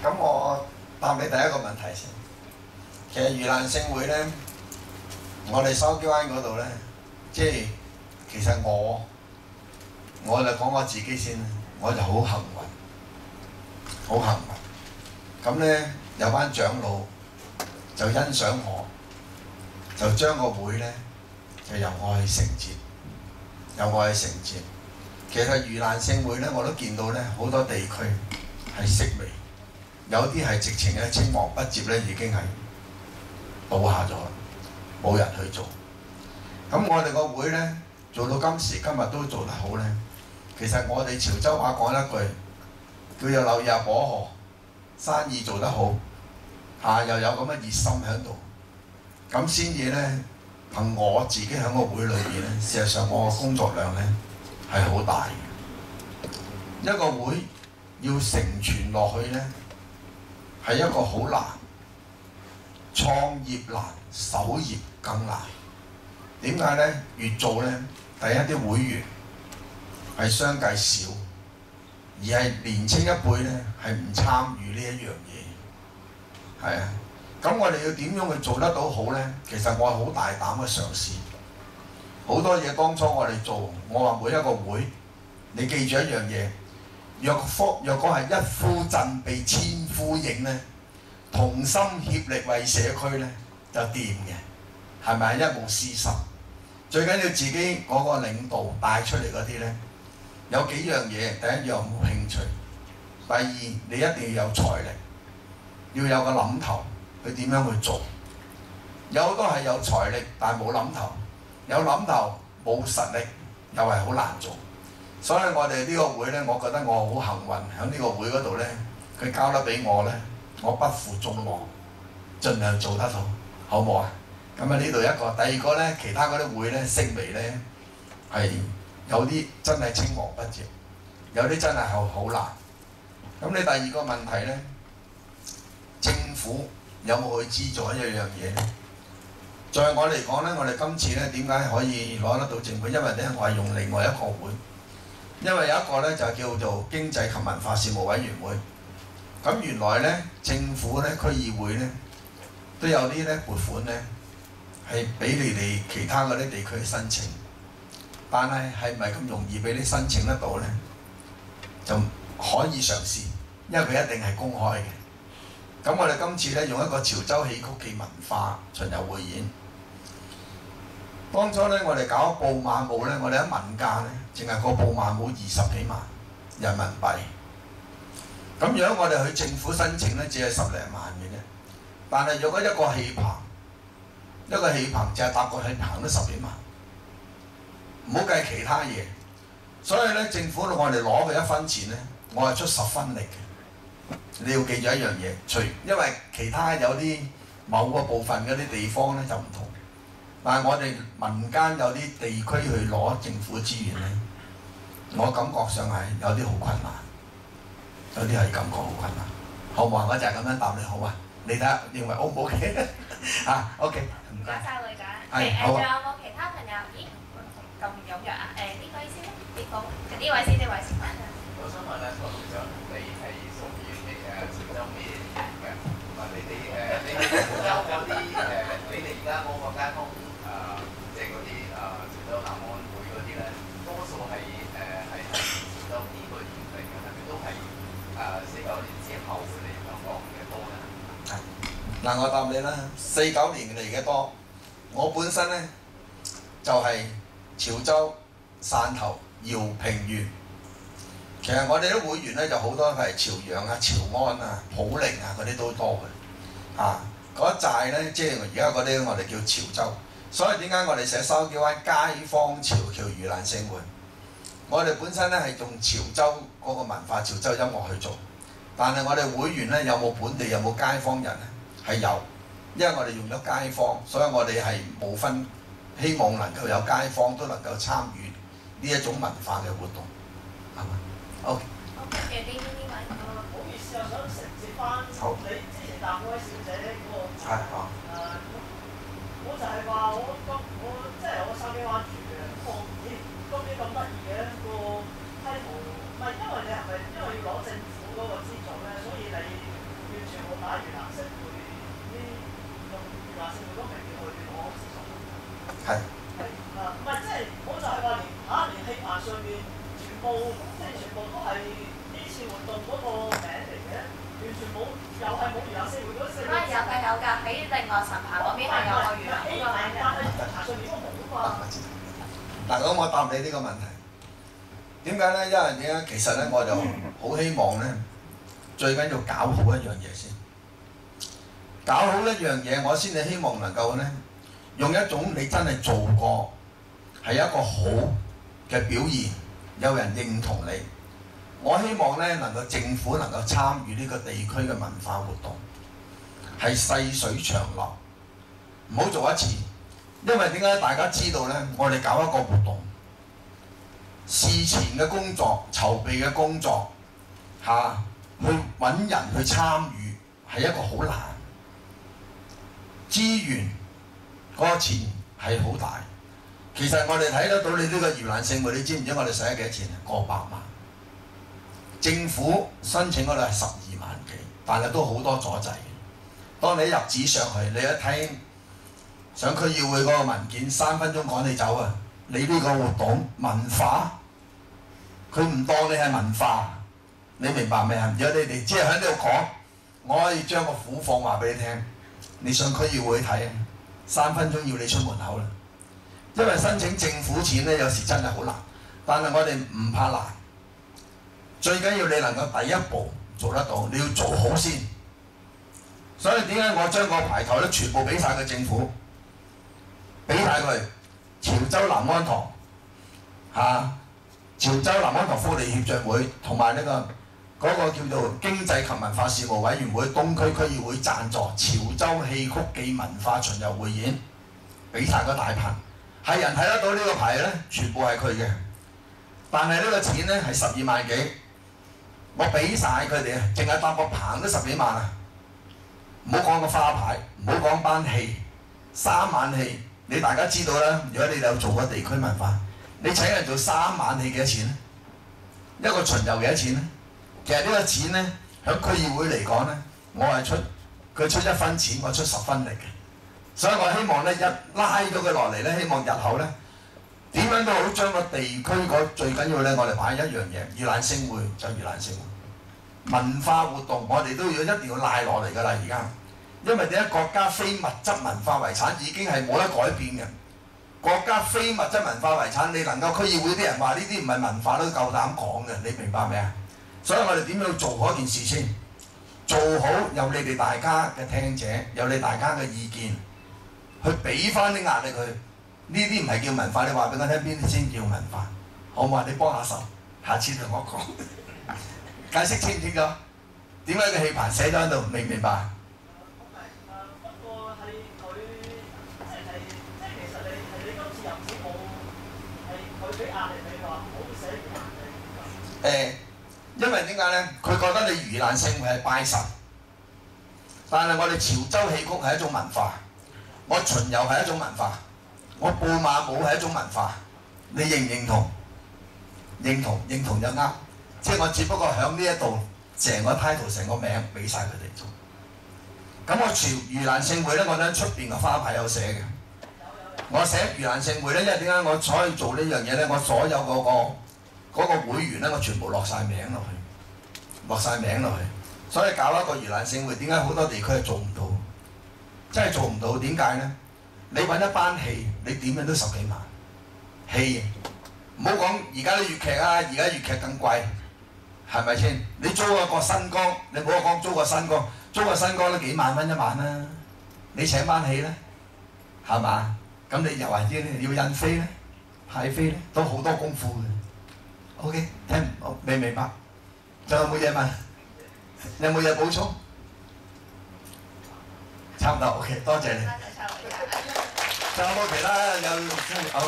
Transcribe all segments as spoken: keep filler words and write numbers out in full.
咁我答你第一個問題先。其實盂蘭勝會咧，我哋筲箕灣嗰度咧，即係其實我我就講我自己先，我就好幸運，好幸運。咁咧有班長老就欣賞我，就將個會咧就由我去承接，由我去承接。其實盂蘭勝會咧，我都見到咧好多地區係式微，有啲係直情咧青黃不接咧，已經係倒下咗，冇人去做。咁我哋個會咧做到今時今日都做得好咧，其實我哋潮州話講一句，叫做柳葉火河，生意做得好，嚇、啊、又有咁嘅熱心喺度，咁先至咧憑我自己喺個會裏邊咧，事實上我嘅工作量咧係好大嘅。一個會要承傳落去咧，係一個好難，創業難，守業更難。點解咧？越做咧，第一啲會員係相繼少，而係年青一輩咧係唔參與呢一樣嘢。係啊，咁我哋要點樣去做得到好咧？其實我係好大膽嘅嘗試，好多嘢當初我哋做，我話每一個會，你記住一樣嘢，若夫若果係一夫振臂千夫應咧，同心協力為社區咧就掂嘅，係咪？一無是實。最緊要自己嗰個領導帶出嚟嗰啲咧，有幾樣嘢，第一樣冇興趣，第二你一定要有財力，要有個諗頭，佢點樣去做？有好多係有財力，但係冇諗頭；有諗頭冇實力，又係好難做。所以我哋呢個會咧，我覺得我好幸運，喺呢個會嗰度咧，佢交得俾我咧，我不負眾望，盡量做得到，好唔好啊？咁啊呢度一個，第二個咧，其他嗰啲會咧，式微咧係有啲真係青黃不接，有啲真係好好難。咁你第二個問題咧，政府有冇去資助一樣嘢咧？在我嚟講咧，我哋今次咧點解可以攞得到政府？因為咧我係用另外一個會，因為有一個咧就叫做經濟及文化事務委員會。咁原來咧政府咧區議會咧都有啲咧撥款咧。係俾你哋其他嗰啲地區申請，但係係唔係咁容易俾你申請得到咧？就可以嘗試，因為佢一定係公開嘅。咁我哋今次咧用一個潮州戲曲暨文化巡遊匯演。當初咧我哋搞布馬舞咧，我哋喺民間咧，淨係個布馬舞二十幾萬人民幣。咁如果我哋去政府申請咧，只係十零萬嘅啫。但係如果一個戲棚，一個戲棚就係搭個戲棚都十幾萬，唔好計其他嘢。所以咧，政府我哋攞佢一分錢咧，我係出十分力嘅。你要記住一樣嘢，除因為其他有啲某個部分嗰啲地方咧就唔同，但係我哋民間有啲地區去攞政府資源咧，我感覺上係有啲好困難，有啲係感覺好困難。好唔好啊？我就係咁樣答你好啊。你睇下認為 O 唔 OK 啊 ？OK。唔該晒會長。 係誒，仲好啊。 有冇其他朋友？咦，咁踴躍啊！誒，呢位先咧，呢個呢位先，呢位先。 我想問咧，郭會長，你係屬於誒潮州咩人嘅？同埋你哋誒，你哋潮州嗰啲誒，你哋而家嗰個街坊誒，即係嗰啲誒潮州南安會嗰啲咧，多數係誒係潮州邊個縣嚟嘅？係咪都係誒四九年之後嚟香港嘅多咧？ 嗱，我答你啦，四九年嚟嘅多。我本身咧就係、是、潮州、汕頭、饒平縣。其實我哋啲會員咧就好多係潮陽啊、潮安啊、普寧啊嗰啲都多嘅。啊，嗰一寨咧，即係而家嗰啲我哋叫潮州。所以點解我哋寫筲箕灣街坊潮僑盂蘭勝會？我哋本身咧係用潮州嗰個文化、潮州音樂去做，但係我哋會員咧有冇本地有冇街坊人咧？係有，因為我哋用咗街坊，所以我哋係冇分，希望能夠有街坊都能夠參與呢一種文化嘅活動，係嘛 ？OK。 OK，誒呢呢位。 唔好意思啊，想承接翻你之前答嗰位小姐嗰個。 係啊。 誒，我就係話我今我即係我筲箕灣住嘅，我咦今年咁得意嘅個規模，唔係因為你係咪因為要攞政府嗰個資助咧，所以你誒解越南社會啲用越南社會嗰名義去攞資助？ 係係啊，唔係即係我就係話連嚇連戲棚上面全部即係全部都係呢次活動嗰個名嚟嘅，完全冇又係冇越南社會嗰四個字。 啊有㗎有㗎，喺另外神棚嗰邊係有個越南嗰個名嘅。 但係戲棚上面嗰個冇啊嘛。 嗱，咁我答你呢個問題。點解咧？因為點解？其實咧，我就好希望咧，最緊要搞好一樣嘢先。搞好一樣嘢，我先至希望能夠咧，用一種你真係做過，係一個好嘅表現，有人認同你。我希望咧，能夠政府能夠參與呢個地區嘅文化活動，係細水長流，唔好做一次。因為點解大家知道咧？我哋搞一個活動。事前嘅工作、籌備嘅工作，嚇、啊，去揾人去參與係一個好難，資源嗰、那個錢係好大。其實我哋睇得到你呢個盂蘭勝會，你知唔知我哋使咗幾多錢啊？過百萬。政府申請嗰度係十二萬幾，但係都好多阻滯。當你一入紙上去，你一睇上區議會嗰個文件，三分鐘趕你走啊！你呢個活動文化，佢唔當你係文化，你明白未啊？如果你哋只係喺呢度講，我可以將個苦況話俾你聽。你上區議會睇，三分鐘要你出門口啦。因為申請政府錢咧，有時真係好難，但係我哋唔怕難。最緊要你能夠第一步做得到，你要做好先。所以點解我將個牌頭咧全部俾晒個政府，俾晒佢。潮州南安堂嚇、啊，潮州南安堂福利協進會同埋呢個嗰、那個叫做經濟及文化事務委員會東區區議會贊助潮州戲曲暨文化巡遊匯演，俾晒個大棚，係人睇得到呢個牌咧，全部係佢嘅。但係呢個錢咧係十二萬幾，我俾晒佢哋啊，淨係搭個棚都十幾萬啊！唔好講個花牌，唔好講班戲，三晚戲。你大家知道啦，如果你有做過地區文化，你請人做三晚戲幾多錢咧？一個巡遊幾多錢咧？其實呢個錢咧，喺區議會嚟講咧，我係出佢出一分錢，我出十分力嘅。所以我希望咧，一拉咗佢落嚟咧，希望日後咧點樣都好將個地區嗰最緊要咧，我哋擺一樣嘢，盂蘭勝會就盂蘭勝會，文化活動我哋都要一定要拉落嚟㗎啦，而家。因為點解國家非物質文化遺產已經係冇得改變嘅？國家非物質文化遺產，你能夠區議會啲人話呢啲唔係文化都夠膽講嘅，你明白未啊？所以我哋點樣做嗰件事先？做好有你哋大家嘅聽者，有你大家嘅意見，去俾翻啲壓力佢。呢啲唔係叫文化，你話俾我聽邊啲先叫文化？好唔好啊？你幫下手，下次同我講，解釋清唔清楚？點解個戲棚寫咗喺度？明唔明白？誒，因為點解咧？佢覺得你盂蘭勝會係拜神，但係我哋潮州戲曲係一種文化，我巡遊係一種文化，我步馬舞係一種文化，你認唔認同？認同，認同就啱。即係我只不過喺呢一度，成個 title 成個名俾晒佢哋做。咁我潮盂蘭勝會咧，我喺出邊嘅花牌有寫嘅。我寫盂蘭勝會咧，因為點解我可以做呢樣嘢咧？我所有嗰、那個。嗰個會員咧，我全部落晒名落去，落晒名落去，所以搞一個盂蘭勝會，點解好多地區係做唔到？真係做唔到，點解咧？你揾一班戲，你點樣都十幾萬戲，唔好講而家啲粵劇啊，而家粵劇更貴，係咪先？你租一個新光，你唔好講租個新光，租個新光都幾萬蚊一晚啦。你請班戲咧，係嘛？咁你又話啲要印飛咧、派飛咧，都好多功夫嘅。O.K. 聽唔明明明白？仲有冇嘢問？有冇嘢補充？差唔多 O.K. 多謝你。仲有冇其他有好？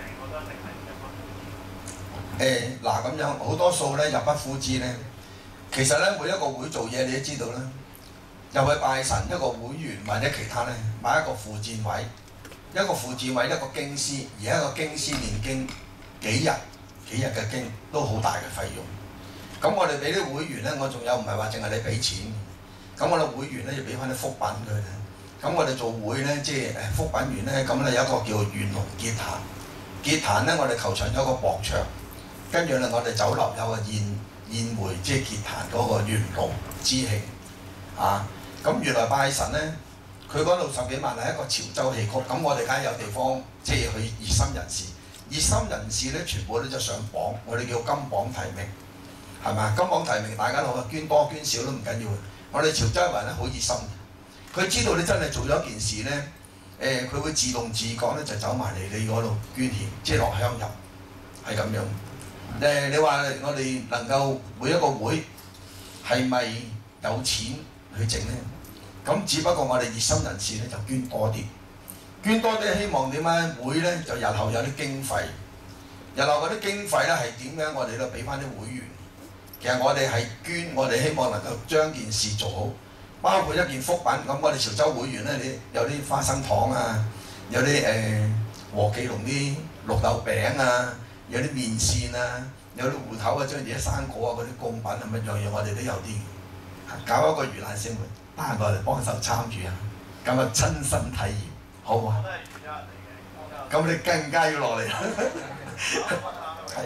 誒嗱咁樣好多數咧入不敷支咧， 其實咧，每一個會做嘢，你都知道啦。入去拜神一個會員或者其他咧，買一個附薦位，一個附薦位一個經師，而一個經師念經幾日幾日嘅經都好大嘅費用。咁我哋俾啲會員咧，我仲有唔係話淨係你俾錢，咁我哋會員咧要俾翻啲福品佢哋。咁我哋做會咧，即係誒福品員咧，咁咧有一個叫元龍結壇，結壇咧我哋球場有一個薄桌，跟住咧我哋酒樓有個宴宴會，即係結壇嗰個元龍之慶啊。咁原來拜神咧，佢嗰度十幾萬係一個潮州戲曲，咁我哋梗係有地方即係去熱心人士，熱心人士咧全部都就上榜，我哋叫金榜題名，係咪？金榜提名大家都好，捐多捐少都唔緊要。我哋潮州人咧好熱心，佢知道你真係做咗一件事咧，誒、呃、佢會自動自覺咧就走埋嚟你嗰度捐獻，即係落香油，係咁樣。誒、呃、你話我哋能夠每一個會係咪有錢去整咧？咁只不過我哋熱心人士咧就捐多啲，捐多啲希望點咧？會咧就日後有啲經費，日後嗰啲經費咧係點樣？我哋都俾翻啲會員。其實我哋係捐，我哋希望能夠將件事做好，包括一件福品。咁我哋潮州會員咧，你有啲花生糖啊，有啲誒、呃、和記龍啲綠豆餅啊，有啲麵線啊，有啲芋頭啊，將啲生果啊嗰啲貢品啊，乜樣嘢我哋都有啲。搞一個盂蘭勝會，得閒過嚟幫手參與啊，咁啊親身體驗，好唔好啊？咁你更加要落嚟啦。係。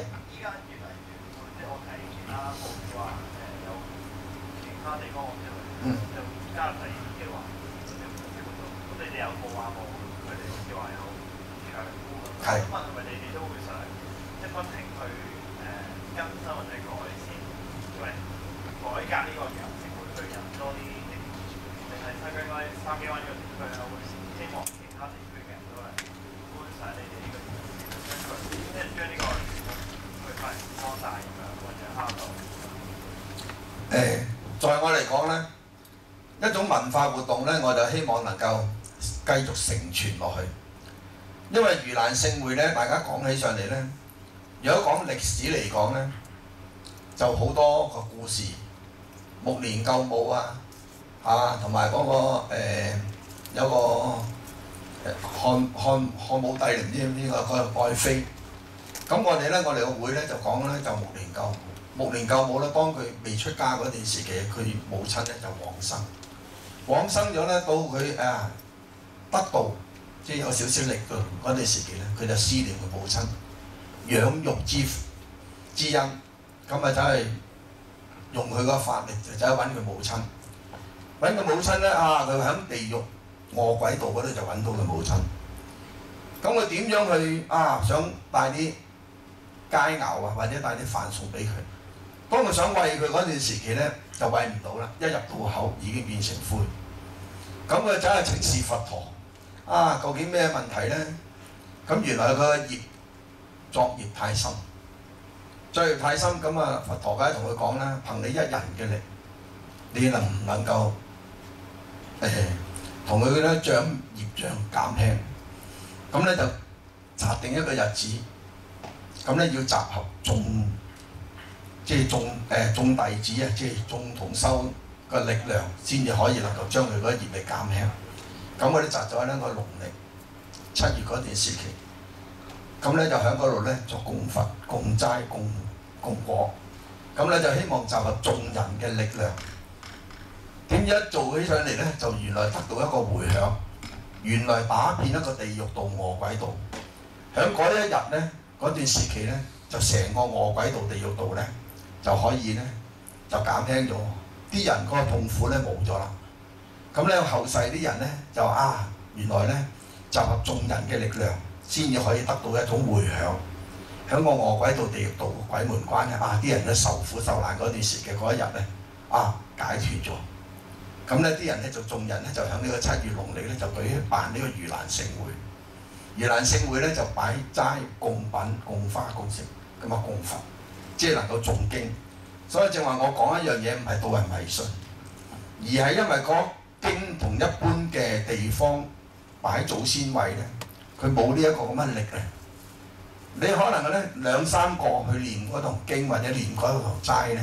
嗯。 就加入第二嘅話，咁你哋有冇話冇佢哋好似話有長夫咁？ 係。 咁係咪你哋都會想即係不停去誒更新或者改善，喂改革呢個遊程，會去引多啲定定係參加嗰啲筲箕灣呢個地區咧，會希望其他地區嘅人都係觀賞你哋呢個遊程，即係將呢個去發揚光大咁樣，或者蝦到。 誒，在我嚟講咧。一種文化活動咧，我就希望能夠繼續承傳落去。因為盂蘭勝會咧，大家講起上嚟咧，如果講歷史嚟講咧，就好多個故事，目連救母啊，嚇同埋嗰個、呃、有個誒漢漢漢武帝唔知邊個嗰個愛妃。咁我哋咧，我哋個會咧就講咧就目連救母。目連救母咧，當佢未出家嗰段時期，佢母親咧就往生。往生咗咧，到佢啊得道，即係有少少力嘅嗰段時期咧，佢就思念佢母親，養育之之恩，咁啊走去用佢個法力就走去揾佢母親，揾佢母親咧啊，佢喺地獄餓鬼道嗰度就揾到佢母親。咁佢點樣去啊？想帶啲佳肴啊，或者帶啲飯餸俾佢。當佢想餵佢嗰段時期咧，就餵唔到啦，一入到口已經變成灰。咁佢走去請示佛陀，啊，究竟咩問題咧？咁原來佢個業作業太深，作業太深，咁啊佛陀梗係同佢講啦，憑你一人嘅力，你能唔能夠誒同佢咧將業障減輕？咁咧就擇定一個日子，咁咧要集合眾。即係眾誒眾弟子啊，即係眾同修嘅力量，先至可以能夠將佢嗰個業力減輕。咁我哋擇咗咧個農曆七月嗰段時期，咁咧就喺嗰度咧作供佛、供齋、供供果。咁咧就希望集合眾人嘅力量。點知一做起上嚟咧，就原來得到一個迴響，原來打遍一個地獄道、餓鬼道。喺嗰一日咧，嗰段時期咧，就成個餓鬼道、地獄道咧。就可以咧，就減輕咗啲人嗰個痛苦咧冇咗啦。咁咧後世啲人咧就啊，原來咧集合眾人嘅力量，先至可以得到一種迴響。喺個餓鬼道、地獄道、鬼門關咧啊，啲人咧受苦受難嗰段時嘅嗰一日咧啊解脫咗。咁咧啲人咧就眾人咧就喺呢個七月農曆咧就舉辦呢個盂蘭勝會。盂蘭勝會咧就擺齋、供品、供花、供食，咁啊供佛。即係能夠誦經，所以正話我講一樣嘢唔係導人迷信，而係因為嗰經同一般嘅地方擺祖先位咧，佢冇呢一個咁嘅力咧。你可能咧兩三個去念嗰堂經或者念嗰堂齋咧，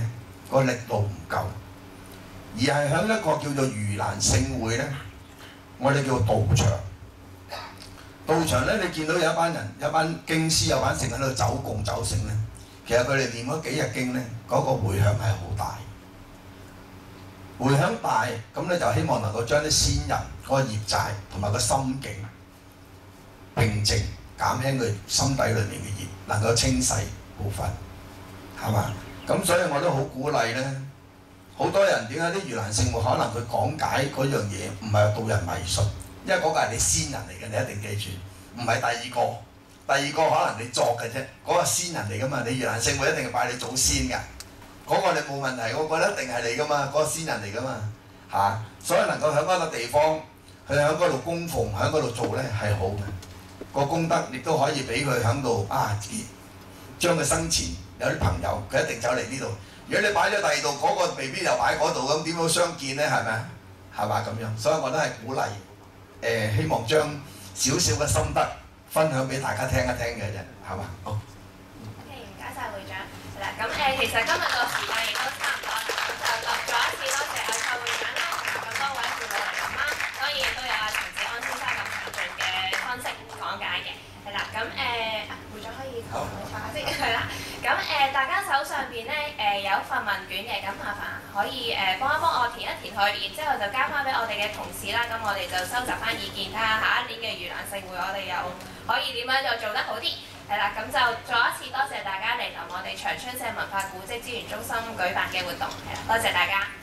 個力度唔夠，而係喺一個叫做盂蘭聖會咧，我哋叫道場。道場咧，你見到有一班人、有一班經師、有班聖喺度走共走聖咧，其實佢哋念嗰幾日經咧，嗰、那個迴響係好大。迴響大，咁咧就希望能夠將啲先人嗰個業債同埋個心境平靜，減輕佢心底裏面嘅業，能夠清洗部分，係嘛？咁所以我都好鼓勵咧，好多人點解啲盂蘭聖會可能佢講解嗰樣嘢唔係導人迷信，因為嗰個係你先人嚟嘅，你一定記住，唔係第二個，第二個可能你作嘅啫，嗰、那個先人嚟噶嘛，你盂蘭聖會一定係拜你祖先㗎。嗰個你冇問題，我覺得一定係你噶嘛，嗰、那個先人嚟噶嘛嚇、啊，所以能夠喺嗰個地方，佢喺嗰度供奉，喺嗰度做咧係好嘅，個功德亦都可以俾佢喺度啊，將佢生前有啲朋友，佢一定走嚟呢度。如果你擺咗第二度，嗰、那個未必又擺嗰度，咁點樣相見咧？係咪啊？係嘛咁樣，所以我都係鼓勵誒、呃，希望將少少嘅心得分享俾大家聽一聽嘅啫，係嘛？好。 OK，唔該曬會長。係啦，咁誒、呃、其實今日個時間亦都差唔多啦，咁就錄咗一次多謝阿蔡會長啦，同埋咁多位父母嚟媽媽，當然亦都有阿陳志安先生咁詳盡嘅分析講解嘅。係啦，咁誒、呃、會長可以講下先，係啦。咁誒、呃、大家手上邊咧誒有份問卷嘅，咁麻煩可以誒、呃、幫一幫我填一填去，然之後就交翻俾我哋嘅同事啦。咁我哋就收集翻意見，睇下下一年嘅盂蘭聖會我哋又可以點樣再做得好啲。係啦，咁就再一次多謝大家嚟臨我哋長春社文化古蹟資源中心舉辦嘅活動，係啦，多謝大家。